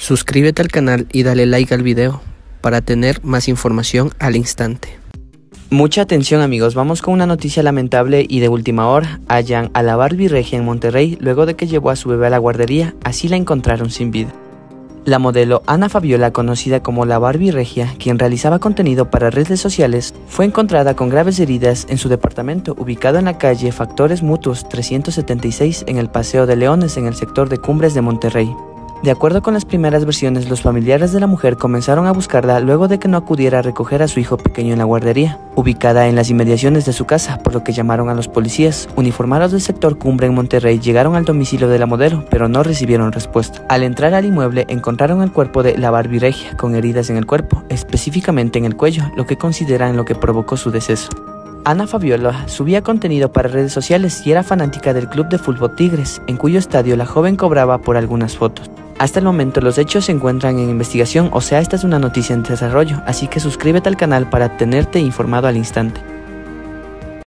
Suscríbete al canal y dale like al video para tener más información al instante. Mucha atención amigos, vamos con una noticia lamentable y de última hora. Hallan a la Barbie regia en Monterrey luego de que llevó a su bebé a la guardería, así la encontraron sin vida. La modelo Ana Fabiola, conocida como la Barbie regia, quien realizaba contenido para redes sociales, fue encontrada con graves heridas en su departamento ubicado en la calle Factores Mutuos 376 en el Paseo de Leones en el sector de Cumbres de Monterrey. De acuerdo con las primeras versiones, los familiares de la mujer comenzaron a buscarla luego de que no acudiera a recoger a su hijo pequeño en la guardería, ubicada en las inmediaciones de su casa, por lo que llamaron a los policías. Uniformados del sector Cumbre en Monterrey llegaron al domicilio de la modelo, pero no recibieron respuesta. Al entrar al inmueble, encontraron el cuerpo de la Barbie regia, con heridas en el cuerpo, específicamente en el cuello, lo que consideran lo que provocó su deceso. Ana Fabiola subía contenido para redes sociales y era fanática del club de fútbol Tigres, en cuyo estadio la joven cobraba por algunas fotos. Hasta el momento los hechos se encuentran en investigación, o sea, esta es una noticia en desarrollo, así que suscríbete al canal para tenerte informado al instante.